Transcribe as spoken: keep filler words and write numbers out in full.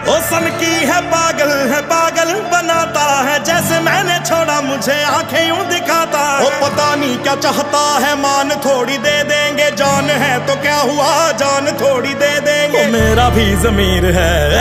ओ सन की है पागल है पागल बनाता है, जैसे मैंने छोड़ा मुझे आंखें यूं दिखाता है। ओ पता नहीं क्या चाहता है, मान थोड़ी दे देंगे, जान है तो क्या हुआ जान थोड़ी दे देंगे। ओ मेरा भी ज़मीर है